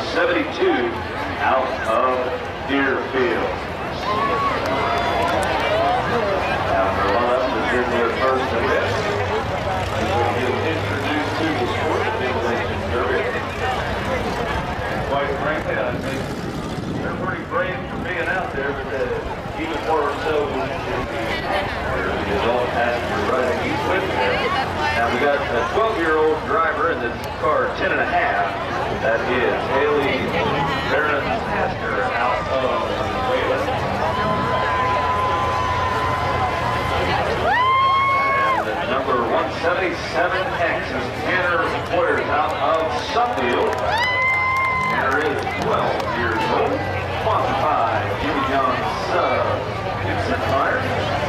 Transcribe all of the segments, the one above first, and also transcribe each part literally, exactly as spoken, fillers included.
seventy-two out of Deerfield. After one of them is in their first event, we'll get introduced to the sport of the Lincoln Derby. And quite frankly, I think they're pretty brave for being out there, but uh, even more so with the adult passenger riding each with there. Now we got a twelve-year-old driver in the car ten and a half. That is Haley Barron Tasker out of Wayland. And the number one seventy-seven X is Tanner Poyers out of Suffield. Tanner is twelve years old. Sponsored by Jimmy John's Sub Gibson Tires.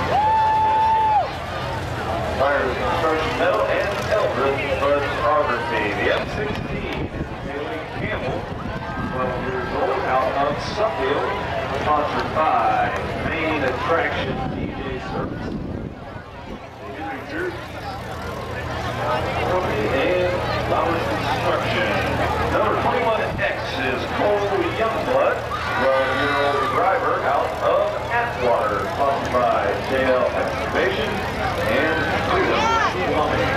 Tires Construction Metal and Eldred Photography. The M sixteen is Haley Campbell, twelve years old, out of Suffield. Sponsored by Main Attraction D J Service. Henry Jerseys. And Flowers Construction. Number twenty-one X is Cole Youngblood, twelve-year-old driver out of Atwater, sponsored by J L Excavation and Freedom Plumbing.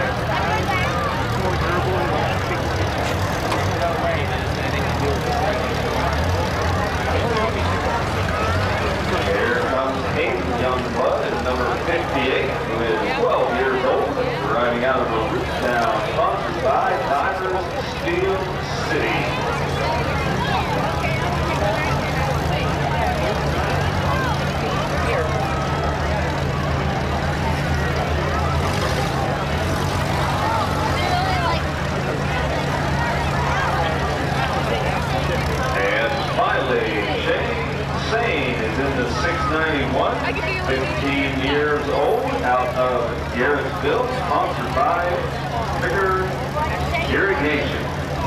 Here comes Hayden Youngblood at number fifty-eight, who is twelve years old, riding out of a root town, sponsored by Divers Steel City. six ninety-one, fifteen years old, out of Garrettsville, sponsored by Bigger Irrigation.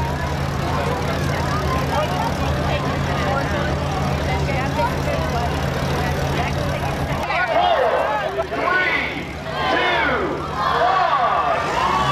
Four, three, two, one.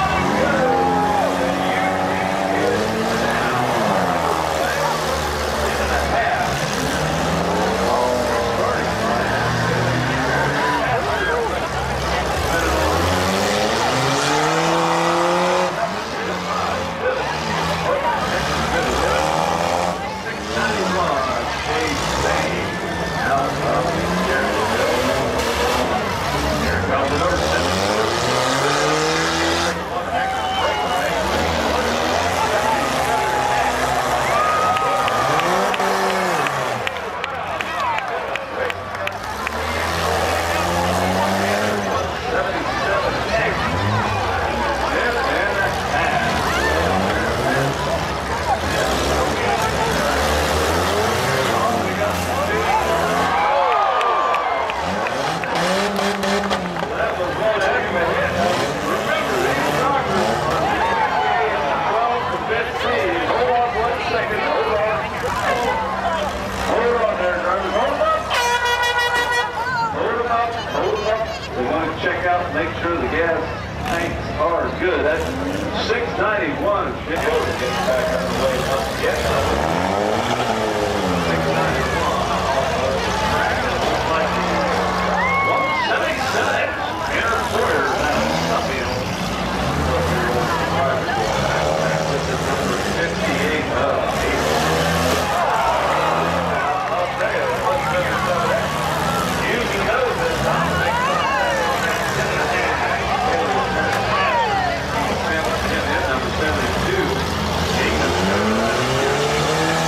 Make sure the gas tanks are good. That's six ninety-one. Should be able to get back on the way up yet. six ninety-one. one seventy-seven. Tanner Poyers out of Suffield. This is number fifty-eight of I'll tell you, what's better than that? You know this time. seventy-two.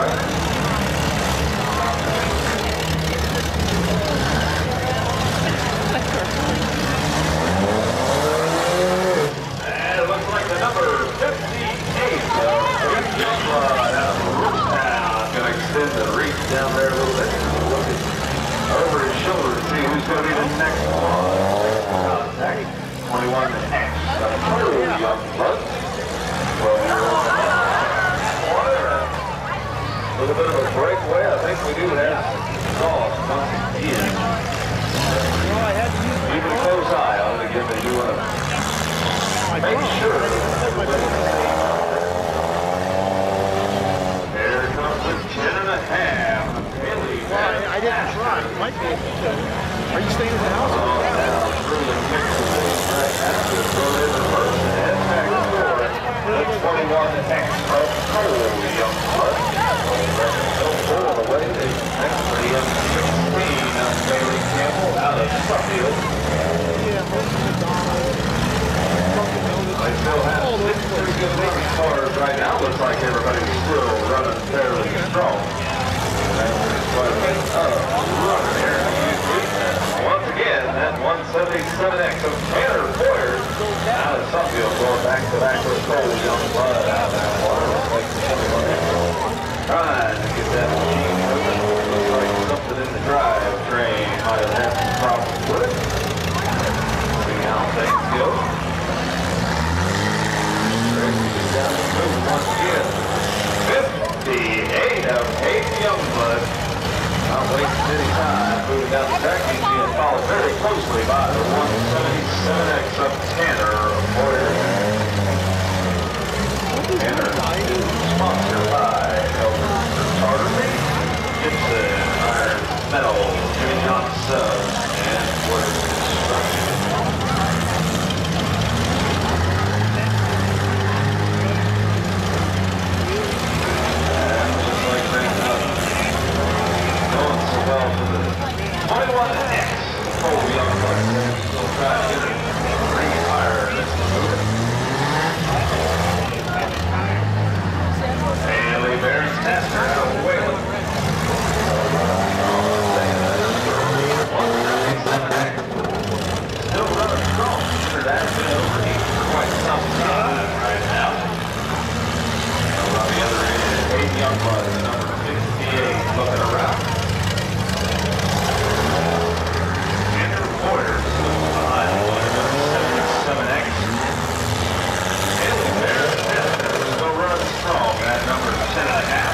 And it looks like the number fifty-eight of Rick Youngblood out of Rooktown. Gonna extend the reach down there a little bit. Looking over his shoulder to see who's gonna be the next one. Contact twenty-one X. Youngblood. A little bit of a breakaway. I think we do have Ross once again. Keep a close eye on it again. They do want to make sure everybody's safe. Here comes the ten and a half. Really? Well, I, I didn't try. It might be. Are you staying at the house? Oh, now really kicks the thing right after the throw in the first and head back to score. The twenty-one X of Cole Youngblood. All the way, they actually have sixteen of Bailey Campbell out of Suffield. Yeah, most of the Donald. They still have six pretty good racing cars right now. Looks like everybody's still running fairly strong. That's quite a bit of running here. Once again, that one seventy-seven X of Tanner Boyer out of Suffield going back to back with Cole Youngblood out of that water. Looks like the twenty-one X. Trying to get that machine moving. Looks like something in the drivetrain might have had some problems with it. See how things go. Racing down the move once again. fifty-eight of Hayden Youngblood. Not wasting any time moving down the track. He's being followed very closely by the one seventy-seven X of Tanner Boyer. Tanner is sponsored by Charter, Gibson, Iron Metal, Jimmy Johnson, and Wood Construction. And looks like things are going so well for the twenty-one X. Cole Youngblood still trying to get it re-fired. Let's move it. Haley Barron's Tasker out of Wayland. Still running strong. That's been overheated for quite some time right now. On the other end, Hayden Youngblood, the number fifty-eight, looking around. Andrew Boyer still behind one seventy-seven X. Haley Barron's Tasker still running strong at number ten and a half.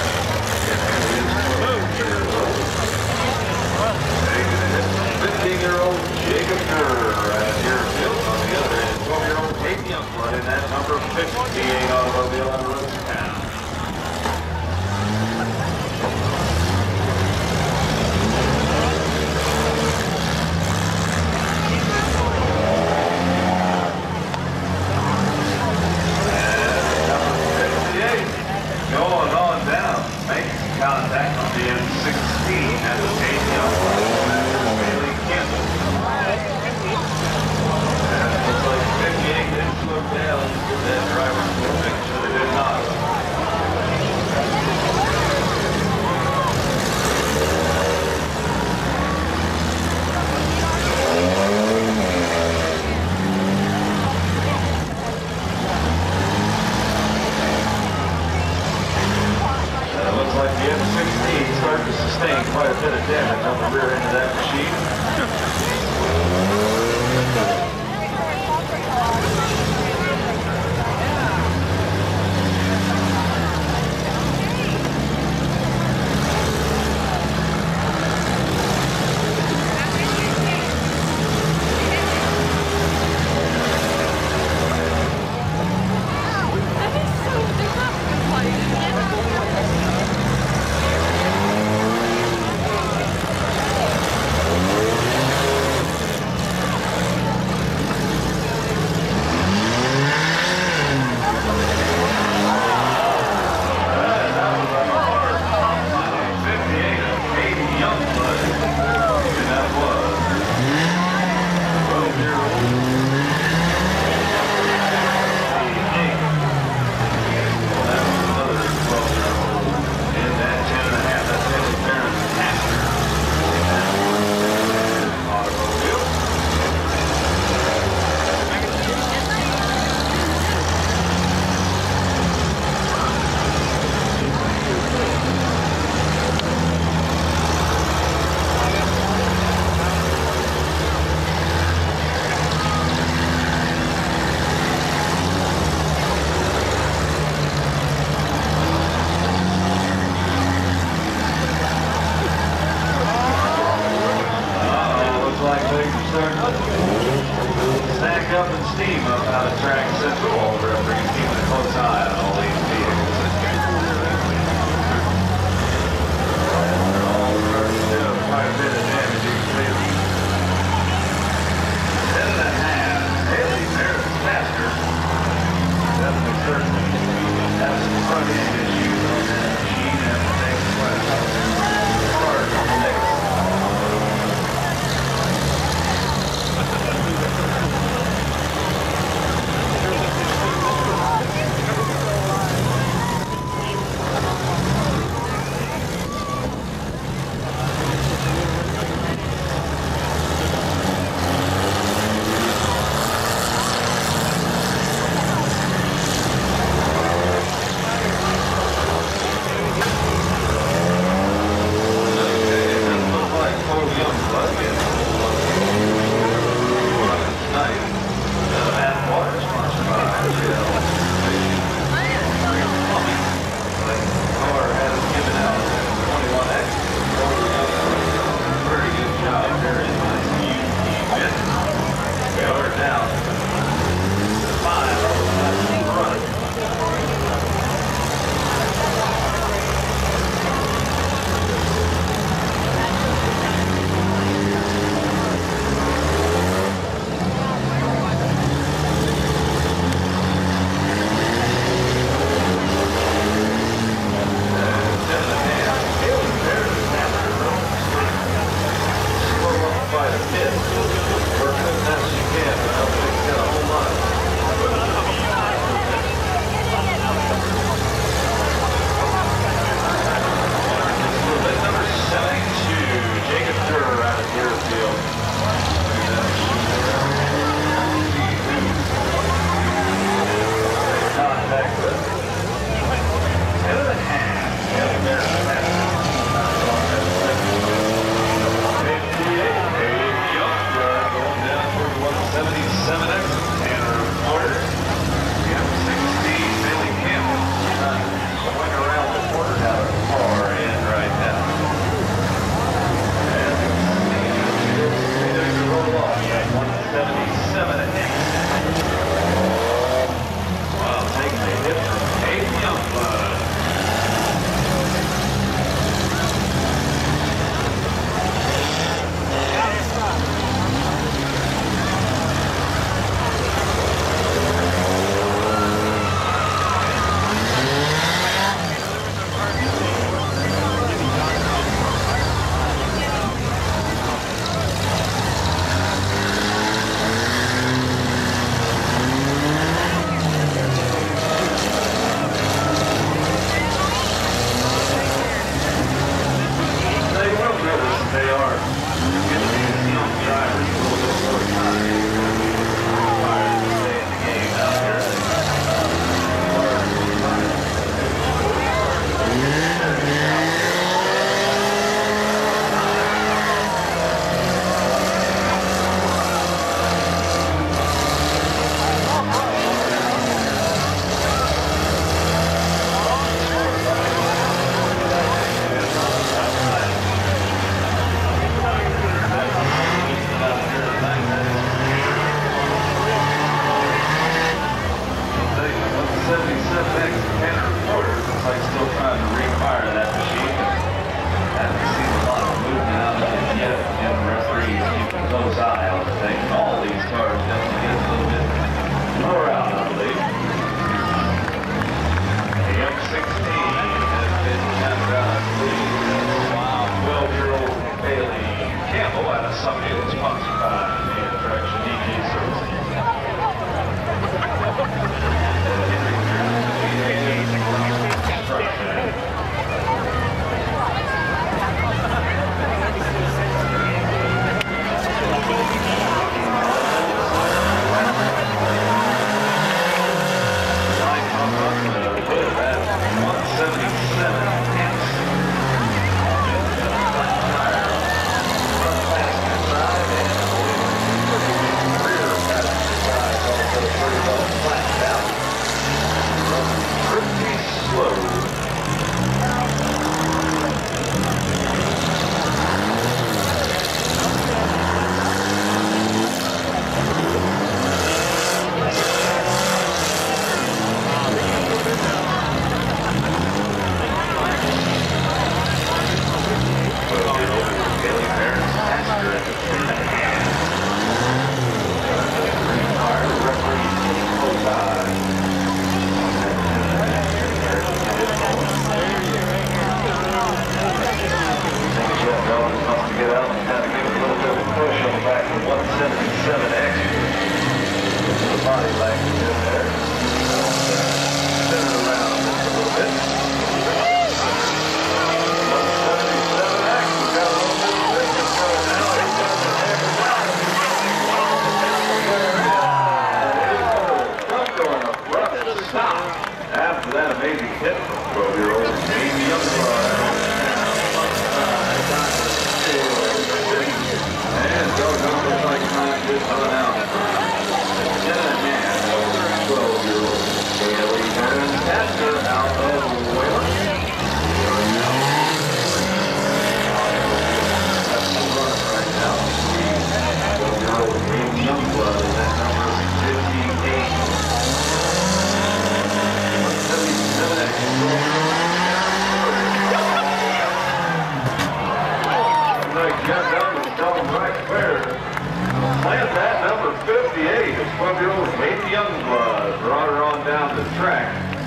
fifteen-year-old Jacob Kerr right here field. On the other end, twelve-year-old Hayden Youngblood in that number fifty-eight automobile out of Rooktown. And number fifty-eight going on down, making contact on the M sixteen at the Hayden Youngblood. Bailey Campbell. And it looks like fifty-eight didn't slow down. That driver will make sure they did not. And it looks like the M sixteen started to sustain quite a bit of damage on the rear end of that machine.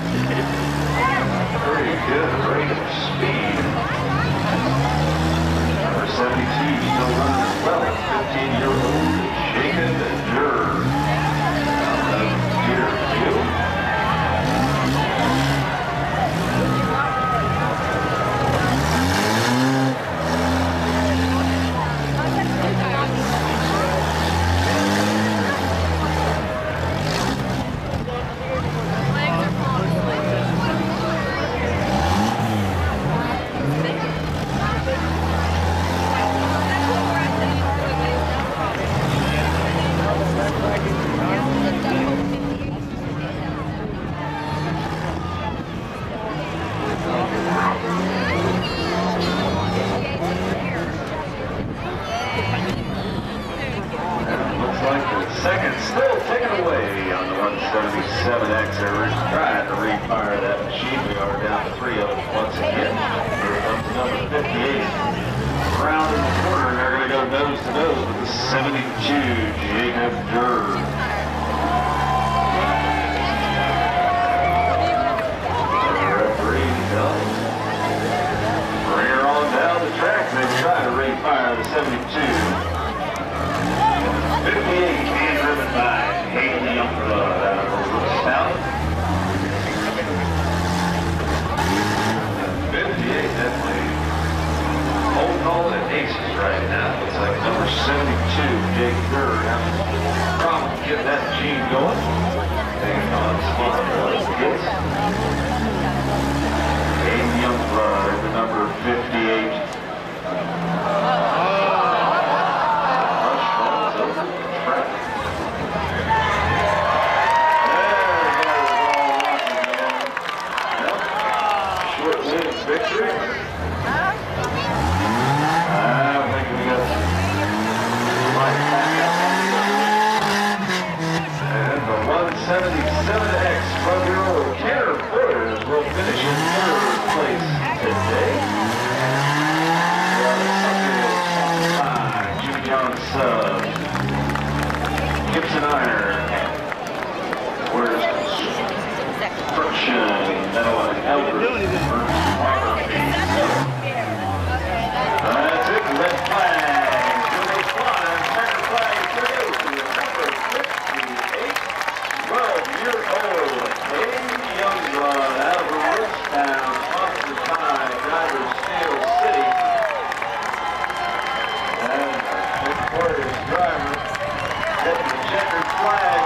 Pretty good rate of speed. Number seventy-two still running as well. fifteen-year-old Jacob Durr out of Deerfield. Second still taken away on the one seventy-seven X. They're trying to refire that machine. We are down to three of them once again. Here comes number fifty-eight. Round in the corner, and they're going to go nose to nose with the seventy-two, Jacob Durr. The referee tells. Bring her on down the track. They try to refire the seventy-two. fifty-eight being driven by Haley Youngblood out of Lewistown. fifty-eight definitely holding all the aces right now. Looks like number seventy-two, Jake Durr, having a problem getting that gene going. Taking on spot what it gets. Haley Youngblood, the number fifty-eight. Victory. I think we got right back up. And the one seventy-seven X from your old Kenner Footers will finish in third place today. Jimmy John Sub, Gibson Iron, where's Construction, Metal and Albert. That's it, red flag. Jimmy Klein, second flag to the number fifty-eight, twelve-year-old Haley Youngblood out of Lewistown, sponsored by Drivers Steel City. And the victorious driver getting the checkered flag.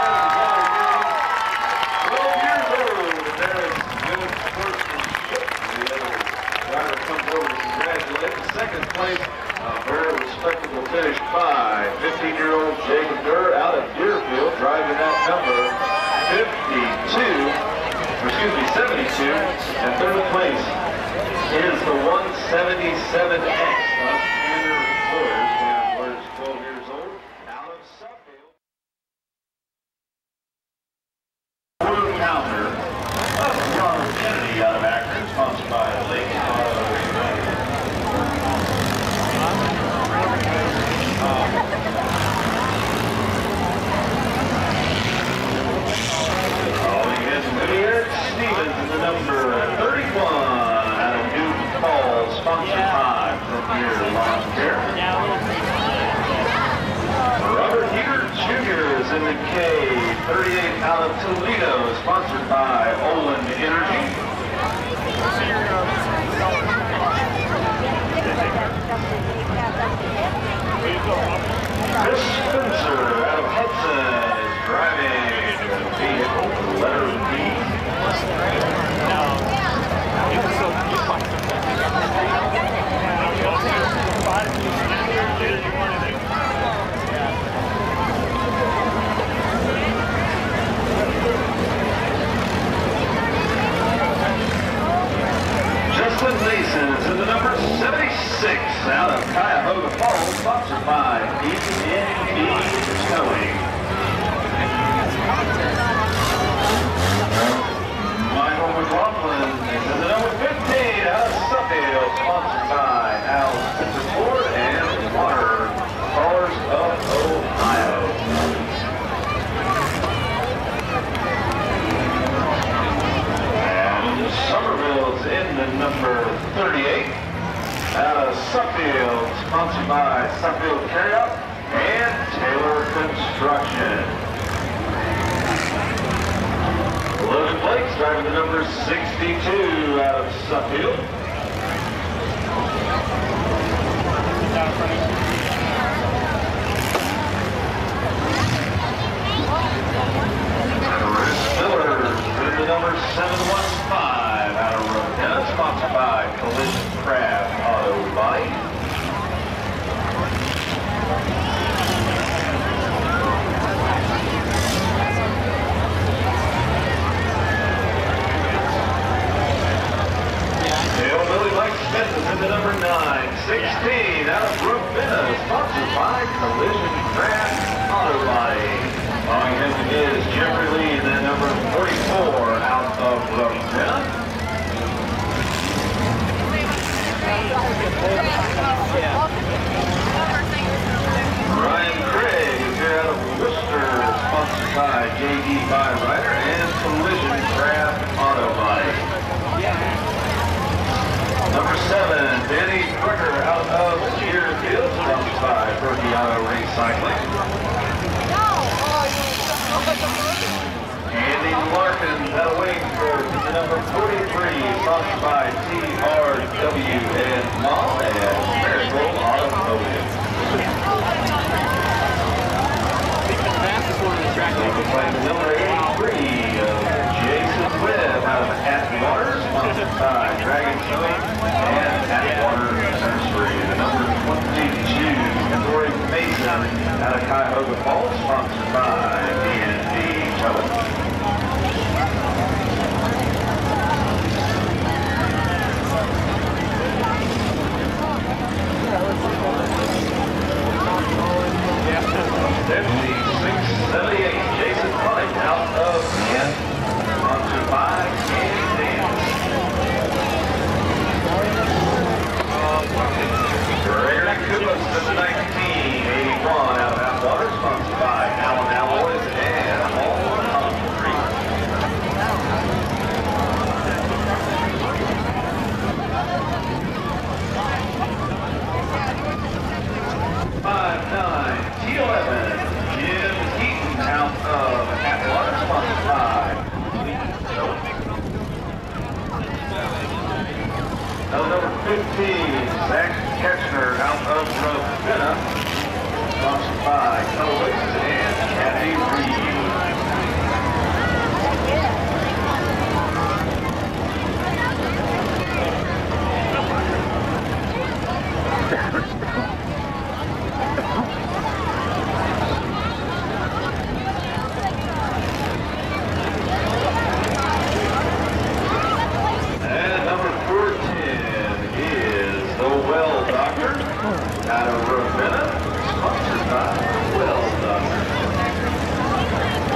twelve years old, and there is good sportsmanship. The other driver comes over to congratulate. The second place, a very respectable finish by fifteen-year-old Jacob Durr out of Deerfield, driving that number fifty-two, or excuse me, seventy-two, and third place is the one seventy-seven X of Tanner Footers, and was twelve years old, out of Suffield. Blue counter of Robert Kennedy out of Akron, sponsored by Lake Auto. Eric Stevens in the number thirty-one out of Newton Falls, sponsored by from here Lawn Care. Robert Hebert Junior is in the K thirty-eight out of Toledo, sponsored by Olin Energy. Chris Spencer out of Hudson is driving the vehicle, letter B. Justin Mason is in the number seventy-six out of Cuyahoga Falls, sponsored by D N B Towing. Michael McLaughlin is in the number fifteen out of Suffield, sponsored by Al Spencer Ford and Water Cars of Ohio. number thirty-eight, out of Suffield, sponsored by Suffield Carryout and Taylor Construction. Logan Blake's driving the number sixty-two out of Suffield. Chris Miller, the number seven one five out of Ravenna, sponsored by Collision Craft Auto Body. Hillbilly Mike Smith is in the number nine sixteen out of Ravenna, sponsored by Collision Craft Auto Body. Following him is Jeffrey Lee, the number forty-four out of Ravenna. Ryan Craig is here out of Worcester, sponsored by J D Byrider and Collision Craft Auto Body. Number seven, Danny Bricker out of Deerfield, sponsored by Berkey Auto Recycling. Andy Larkin out of Waynesburg, the number forty-three, sponsored by T R W and Mall and Miracle Automotive. Number eighty-three, Jason Webb out of Atwater, sponsored by Dragon Towing and Atwater Nursery. The number twenty-two, Corey Mason out of Cuyahoga Falls, sponsored by D and D Towing. fifty-six seventy-eight, Jason Pike out of Kent, sponsored by Candy Dance. Gregory Kubas, number nineteen eighty-one out of Atwater, sponsored by Allen Alloys and All Concrete. five nine T eleven, Jim Heaton out of Atwater, sponsored by Now number fifteen, Zach Ketchner out of Ravenna, sponsored by Colwix and Kathy Reed. And number fourteen is the Well Doctor out of Ravenna, sponsored by Well Doctor.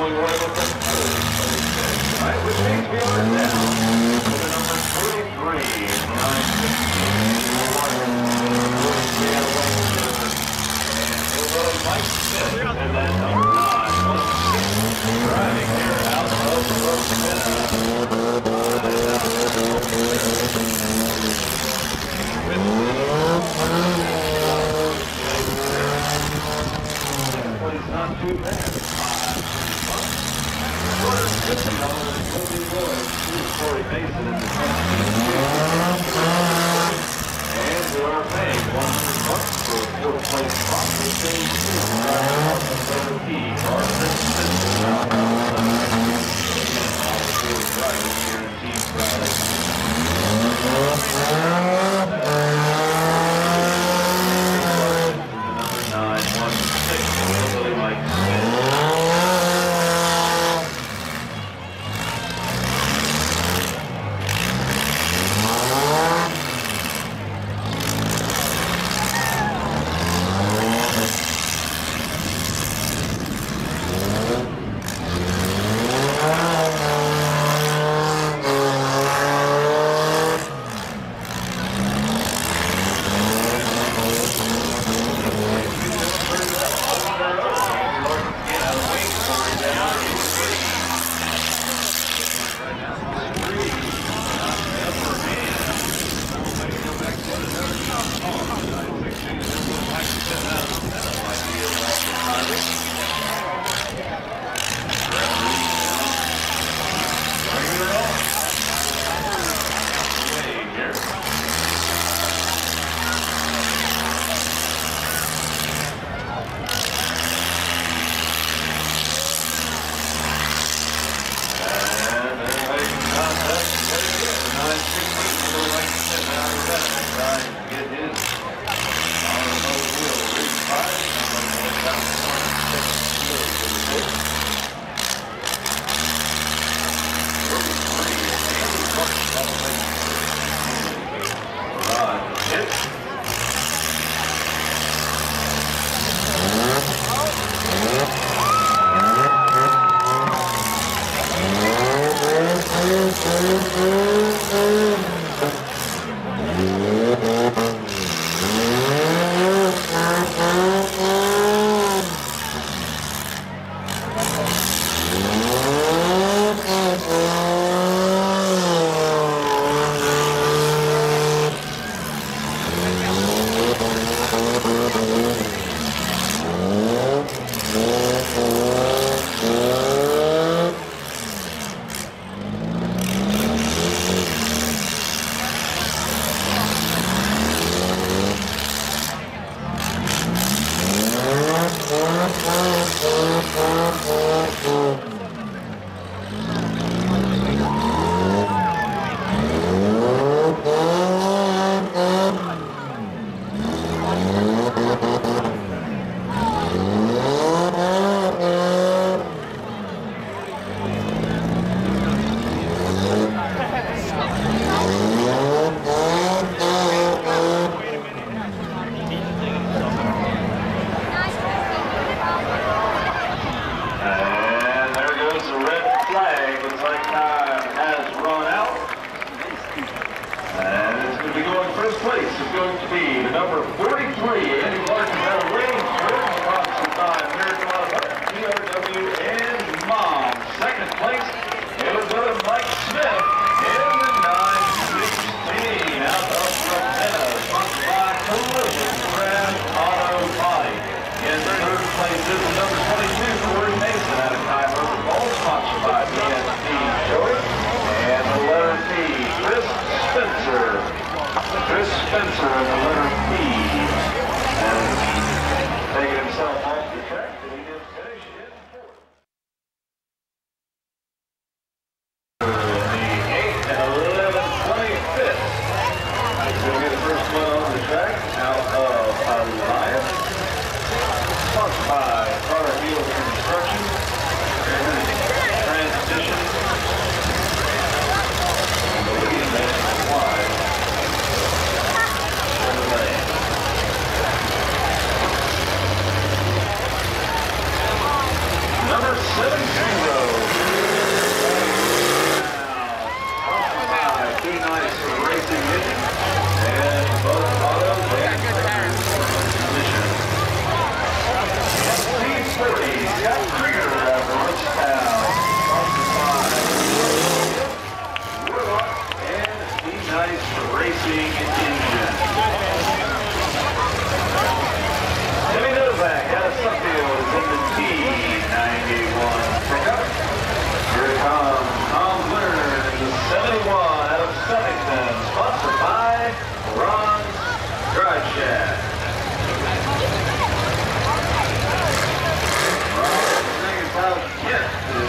going right with them. All right, which means we are down to the number forty-three. nine sixteen. Mike Smith, and then number nine, one six, driving here out of Ravenna. It's not too bad. Corey Mason in the and we are paying one hundred bucks for a fourth place spot. We're paying two hundred key for our number nine, one six, Billy Mike Smith. Spencer in the letter P. And tenth